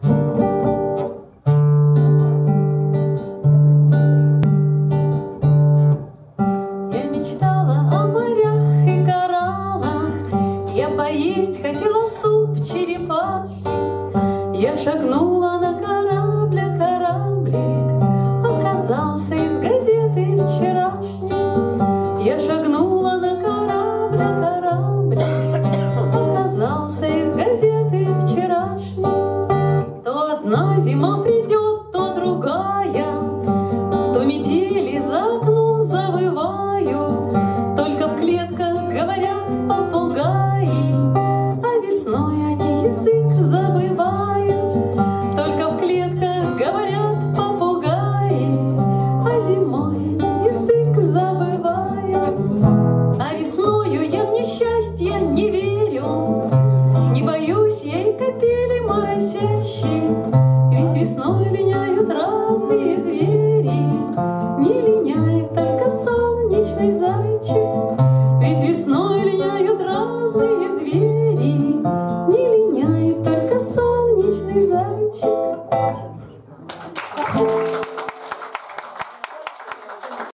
Я мечтала о морях и кораллах, я поесть хотела суп черепахи. Я шагнула на корабль, а кораблик оказался из газеты вчерашней. Я шагнула на корабль, а кораблик оказался из газеты вчерашней. То одна зима придет, то другая, то метели за окном завывают, только в клетках говорят попугаи, а весной они язык забывают. Только в клетках говорят попугаи, а зимой язык забывают. А весною я в несчастье не верю, не боюсь я и капели моросей.